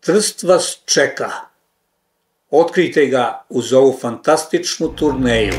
Trst vas čeka. Otkrijte ga uz ovu fantastičnu turneju.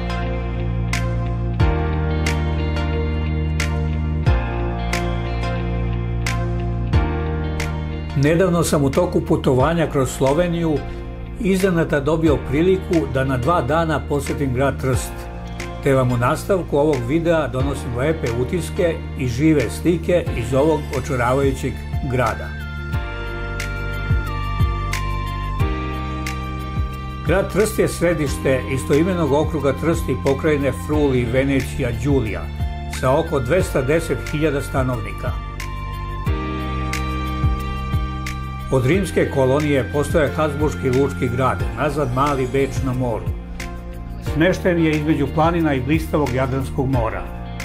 Nedavno sam u toku putovanja kroz Sloveniju iznenada dobio priliku da na 2 dana posjetim grad Trst, te vam u nastavku ovog videa donosim lepe utiske i žive slike iz ovog očaravajućeg grada. Grad Trst je središte istoimenog okruga Trst i pokrajine Friuli Venecija Giulia sa oko 210.000 stanovnika. Od rimske kolonije postoje Habsburški lučki grad, nazvat Mali Beč na moru. Smešten je između planina i blistavog Jadranskog mora.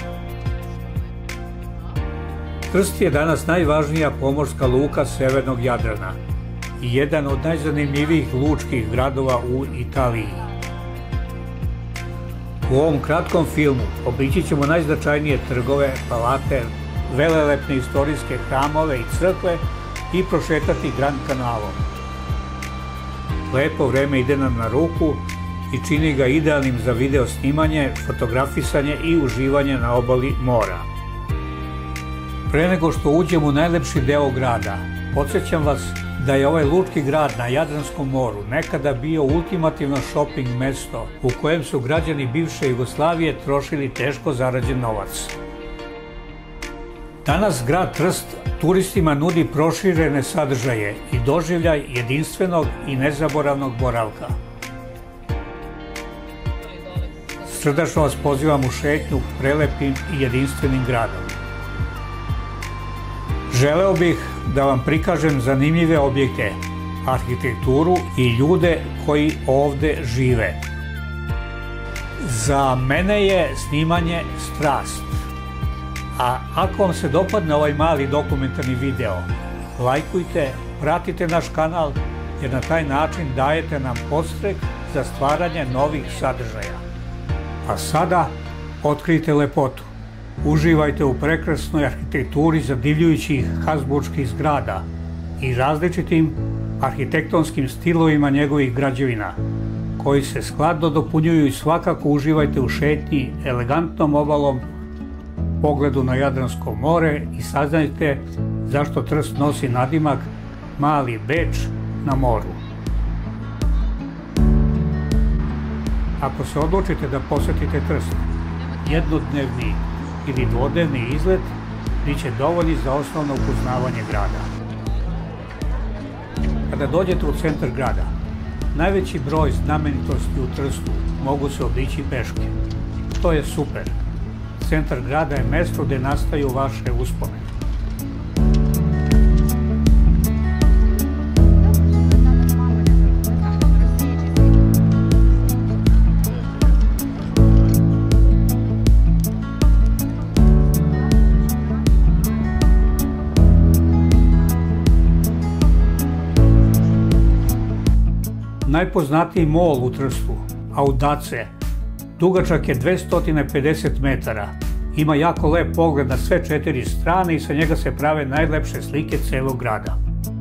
Trst je danas najvažnija pomorska luka severnog Jadrana i jedan od najzanimljivijih lučkih gradova u Italiji. U ovom kratkom filmu obići ćemo najznačajnije trgove, palate, velelepne istorijske hramove i crkve i prošetati Grand kanalom. Lepo vreme ide nam na ruku i čini ga idealnim za video snimanje, fotografisanje i uživanje na obali mora. Pre nego što uđemo u najlepši deo grada, podsjećam vas da je ovaj lučki grad na Jadranskom moru nekada bio ultimativno shopping mesto u kojem su građani bivše Jugoslavije trošili teško zarađen novac. Danas grad Trst turistima nudi proširene sadržaje i doživljaj jedinstvenog i nezaboravnog boravka. Srdačno vas pozivam u šetnju prelepim i jedinstvenim gradom. Želeo bih da vam prikažem zanimljive objekte, arhitekturu i ljude koji ovde žive. Za mene je snimanje strast. A ako vam se dopadne ovaj mali dokumentarni video, lajkujte, pratite naš kanal jer na taj način dajete nam podstrek za stvaranje novih sadržaja. A sada otkrijte lepotu. Uživajte u prekrasnoj arhitekturi zadivljujućih Habsburških zgrada i različitim arhitektonskim stilovima njegovih građevina, koji se skladno dopunjuju i svakako uživajte u šetnji elegantnom obalom, pogledu na Jadransko more i saznajte zašto Trst nosi nadimak Mali Beč na moru. Ako se odlučite da posjetite Trst, jednodnevni ili dvodnevni izlet biće dovoljni za osnovno upoznavanje grada. Kada dođete u centar grada, najveći broj znamenitosti u Trstu mogu se obići peške. To je super. Centar grada je mesto gde nastaju vaše uspomene. Najpoznatiji mol u Trstu, Audace, dugačak je 250 metara, ima jako lep pogled na sve 4 strane i sa njega se prave najlepše slike celog grada.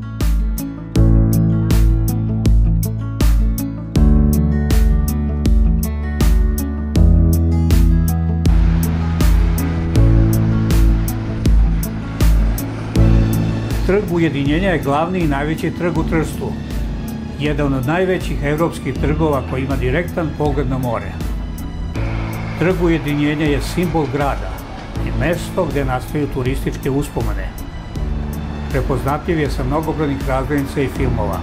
Trg Ujedinjenja je glavni i najveći trg u Trstu, jedan od najvećih evropskih trgova koji ima direktan pogled na more. Trg Ujedinjenja je simbol grada i mesto gde nastaju turističke uspomene. Prepoznatljiv je sa mnogobrojnih razglednica i filmova.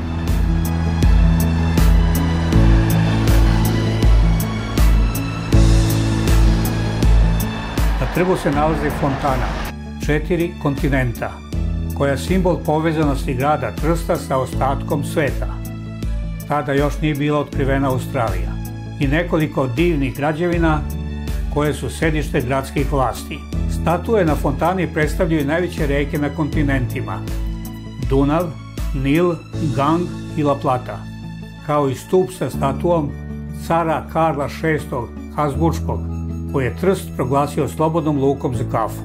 Na trgu se nalazi fontana 4 kontinenta, koja je simbol povezanosti grada Trsta sa ostatkom sveta. Tada još nije bila otkrivena Australija. I nekoliko divnih građevina koje su sedište gradskih vlasti. Statue na fontani predstavljaju najveće reke na kontinentima: Dunav, Nil, Gang i La Plata, kao i stup sa statuom cara Karla VI Habsburškog, koji je Trst proglasio slobodnom lukom za kafu.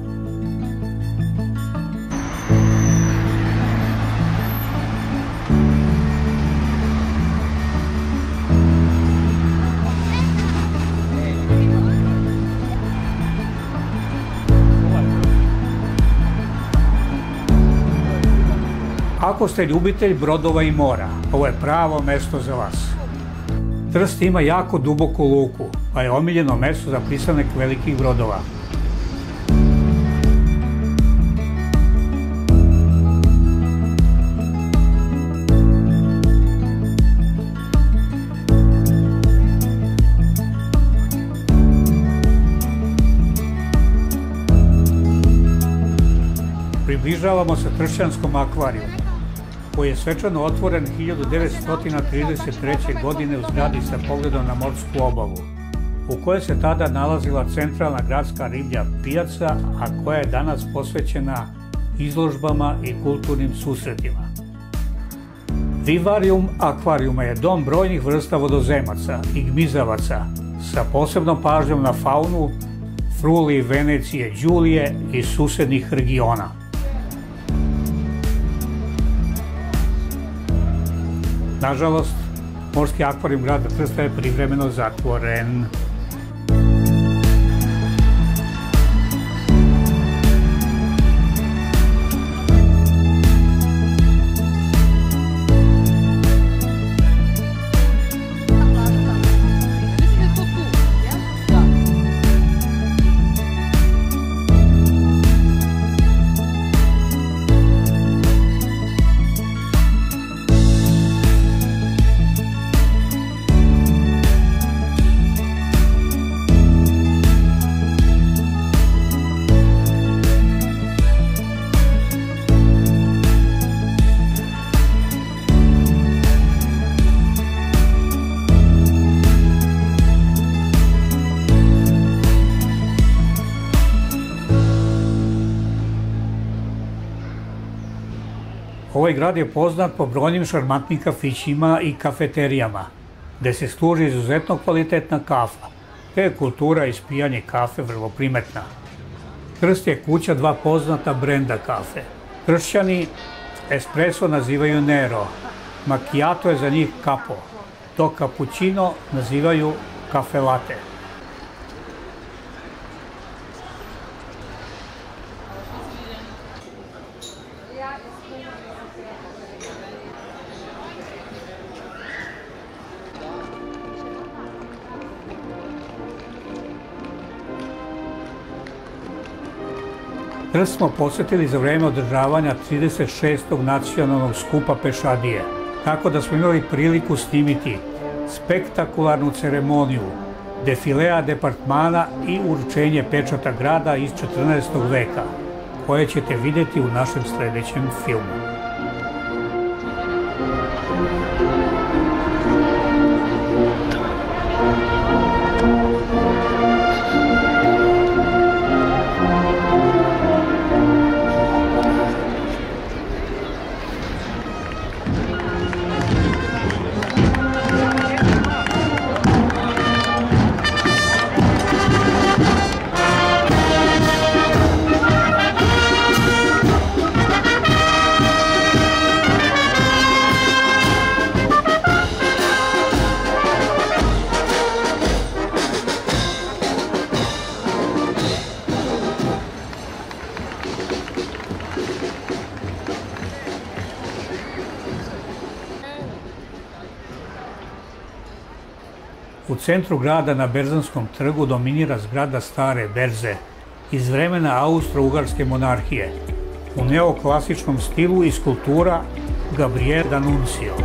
Ako ste ljubitelj brodova i mora, ovo je pravo mesto za vas. Trst ima jako duboku luku, pa je omiljeno mesto za pristanak velikih brodova. Približavamo se Tršćanskom akvarijumu, koji je svečano otvoren 1933. godine u zgradi sa pogledom na morsku obalu, u kojoj se tada nalazila centralna gradska riblja pijaca, a koja je danas posvećena izložbama i kulturnim susretima. Vivarijum akvarijuma je dom brojnih vrsta vodozemaca i gmizavaca sa posebnom pažnjom na faunu Frulije, Venecije, Đulije i susednih regiona. Nažalost, morski akvarijum grada Trsta je privremeno zatvoren. Ovaj grad je poznat po brojnim šarmantnim kafićima i kafeterijama, gde se služi izuzetno kvalitetna kafa, te je kultura ispijanje kafe vrlo primetna. Trst je kuća dva poznata brenda kafe. Tršćani espresso nazivaju Nero, macchiato je za njih capo, dok cappuccino nazivaju cafe latte. Trst smo posjetili za vreme održavanja 36. nacionalnog skupa pešadije, tako da smo imali priliku snimiti spektakularnu ceremoniju, defilea departmana i uručenje pečata grada iz 14. veka, koje ćete vidjeti u našem sljedećem filmu. U centru grada na Berzanskom trgu dominira zgrada stare berze iz vremena Austro-Ugarske monarhije u neoklasičnom stilu i skulptura Gabriele D'Annunzio.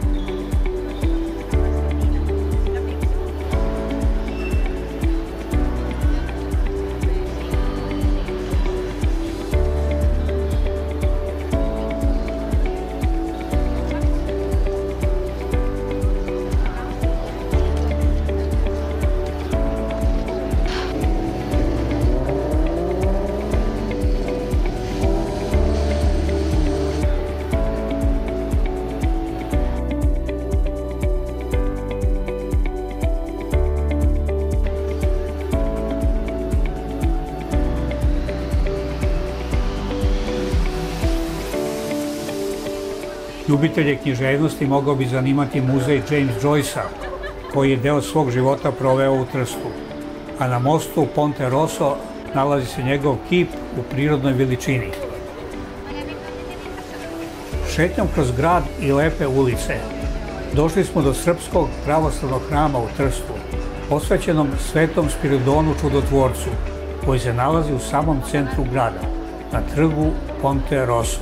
Ljubitelje književnosti mogao bi zanimati muzej James Joycea, koji je deo svog života proveo u Trstu, a na mostu Ponte Rosso nalazi se njegov kip u prirodnoj veličini. Šetnjom kroz grad i lepe ulice došli smo do Srpskog pravoslavnog hrama u Trstu, posvećenom Svetom Spiridonu Čudotvorcu, koji se nalazi u samom centru grada, na trgu Ponte Rosso.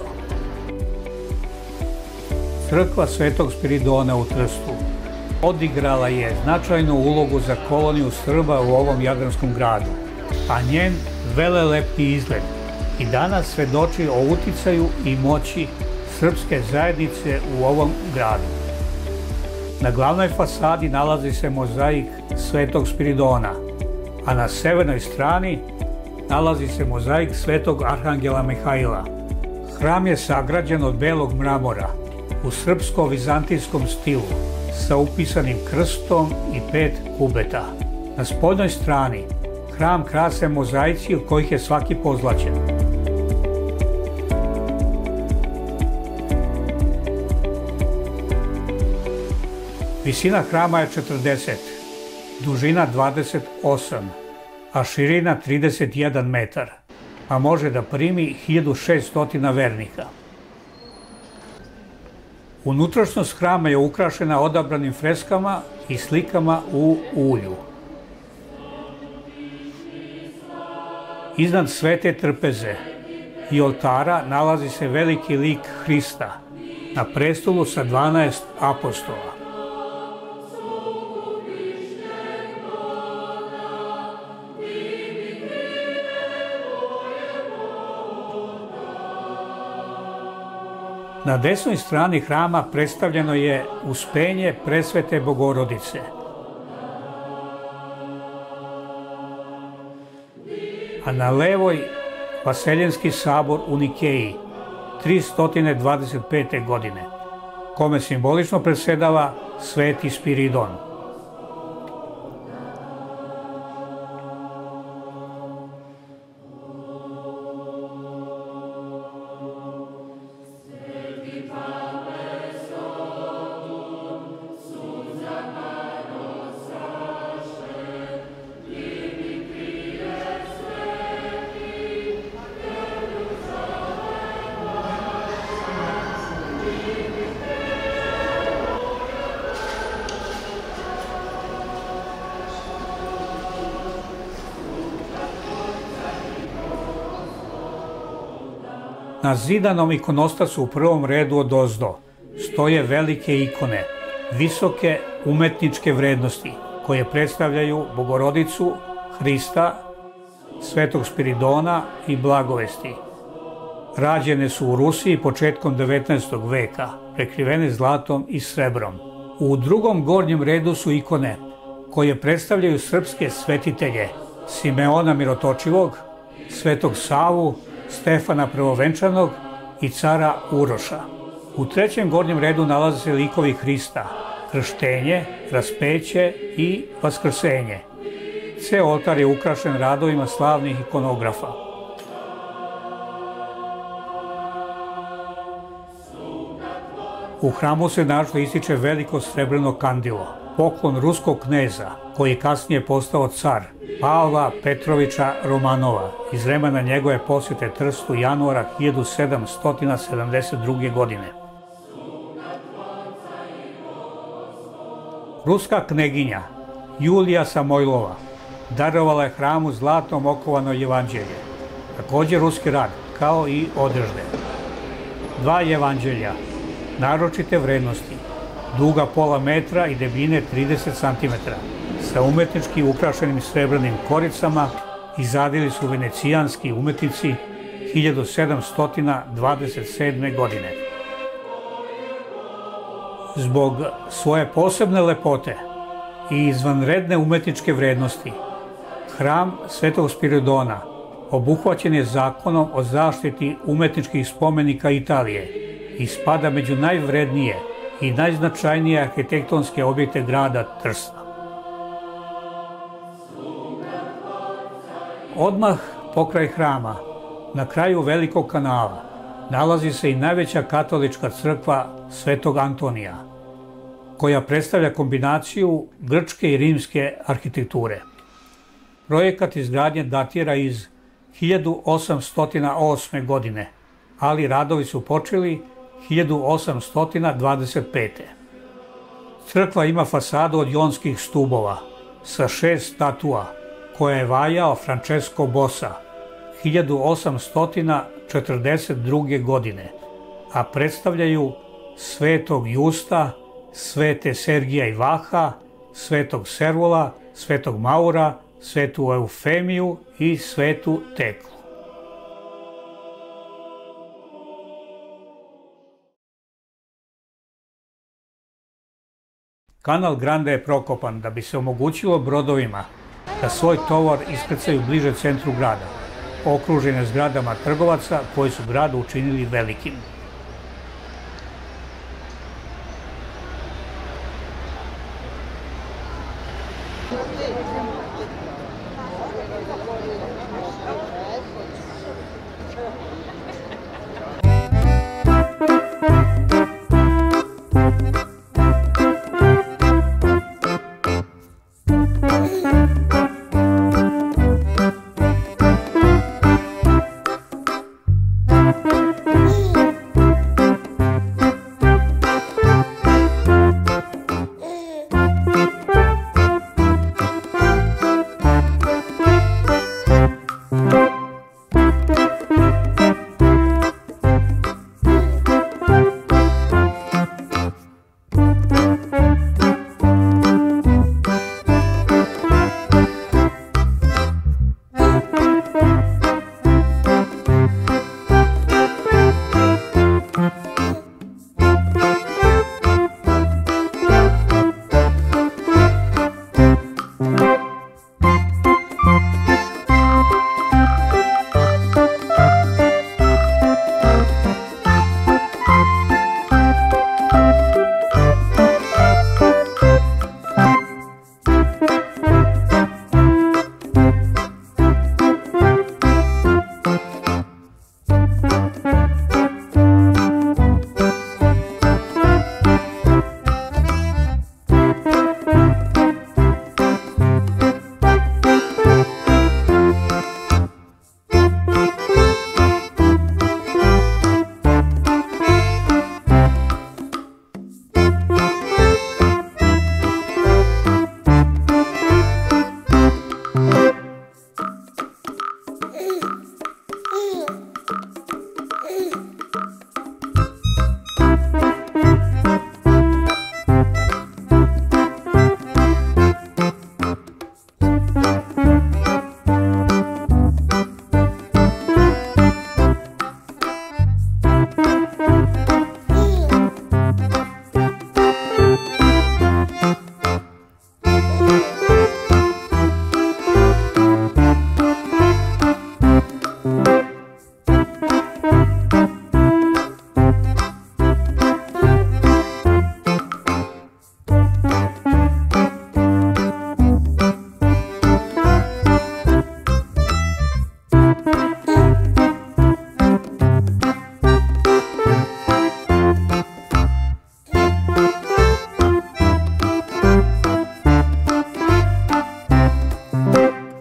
Crkva Svetog Spiridona u Trstu odigrala je značajnu ulogu za koloniju Srba u ovom jadranskom gradu, a njen velelepni izgled i danas svedoči o uticaju i moći srpske zajednice u ovom gradu. Na glavnoj fasadi nalazi se mozaik Svetog Spiridona, a na severnoj strani nalazi se mozaik Svetog Arhangela Mihaila. Hram je sagrađen od belog mramora u srpsko-vizantijskom stilu sa upisanim krstom i 5 kubeta. Na spoljnoj strani hram krase mozaici od kojih je svaki pozlaćen. Visina hrama je 40, dužina 28, a širina 31 metar, a može da primi 1600 vernika. Unutrašnjost hrama je ukrašena odabranim freskama i slikama u ulju. Iznad svete trpeze i oltara nalazi se veliki lik Hrista na prestolu sa 12 apostola. Na desnoj strani hrama predstavljeno je Uspenje Presvete Bogorodice. A na levoj Vaseljenski sabor u Nikeji 325. godine, kome simbolično predsedava Sveti Spiridon. Na zidanom ikonostasu u prvom redu odozdo stoje velike ikone, visoke umetničke vrednosti, koje predstavljaju Bogorodicu, Hrista, Svetog Spiridona i Blagovesti. Rađene su u Rusiji početkom 19. veka, prekrivene zlatom i srebrom. U drugom gornjem redu su ikone koje predstavljaju srpske svetitelje Simeona Mirotočivog, Svetog Savu, Stefana Prvovenčanog i cara Uroša. U trećem gornjem redu nalaze se likovi Hrista, krštenje, raspeće i vaskrsenje. Ceo oltar je ukrašen radovima slavnih ikonografa. U hramu se naročito ističe veliko srebrno kandilo, poklon ruskog kneza, koji je kasnije postao car, Pavla Petrovića Romanova, iz vremena njegove posjete Trstu januara 1772. godine. Ruska kneginja Julija Samojlova darovala je hramu zlatom okovano jevanđelje, također ruski rad, kao i odežde. 2 jevanđelja naročite vrednosti, duga pola metra i debljine 30 cm, sa umetnički ukrašenim srebrnim koricama, izradili su venecijanski umetnici 1727. godine. Zbog svoje posebne lepote i izvanredne umetničke vrednosti, hram Svetog Spiridona obuhvaćen je zakonom o zaštiti umetničkih spomenika Italije i spada među najvrednije i najznačajnije arhitektonske objekte grada Trsta. Odmah pokraj hrama, na kraju Velikog kanala, nalazi se i najveća katolička crkva Svetog Antonija, koja predstavlja kombinaciju grčke i rimske arhitekture. Projekat izgradnje datira iz 1808. godine, ali radovi su počeli 1825. Crkva ima fasadu od jonskih stubova sa 6 statua koje je vajao Francesco Bossa 1842. godine, a predstavljaju Svetog Justa, Svete Sergija i Vaha, Svetog Servola, Svetog Maura, Svetu Eufemiju i Svetu Teklu. Kanal Grande je prokopan da bi se omogućilo brodovima da svoj tovar iskrcaju bliže centru grada, okružene zgradama trgovaca koji su grad učinili velikim.